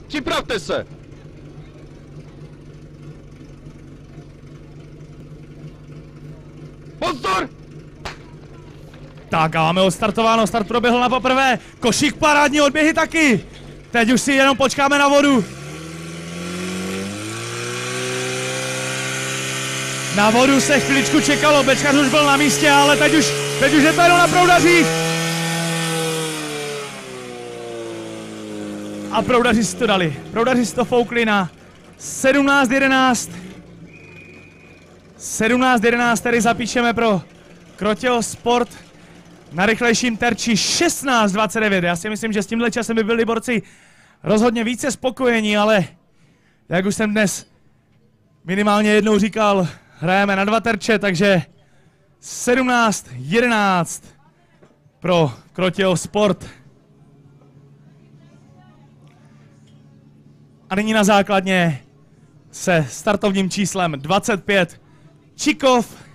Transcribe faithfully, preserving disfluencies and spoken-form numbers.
Připravte se! Pozor! Tak a máme odstartováno, start proběhl na poprvé. Košík parádní odběhy taky. Teď už si jenom počkáme na vodu. Na vodu se chviličku čekalo, Bečkař už byl na místě, ale teď už, teď už je to jenom na proudařích. A proudaři si to dali. Proudaři si to foukli na sedmnáct jedenáct. sedmnáct jedenáct tady zapíšeme pro Krotěho Sport na rychlejším terči šestnáct dvacet devět. Já si myslím, že s tímhle časem by byli borci rozhodně více spokojení, ale jak už jsem dnes minimálně jednou říkal, hrajeme na dva terče, takže sedmnáct jedenáct pro Krotěho Sport. A nyní na základně se startovním číslem dvacet pět Čikov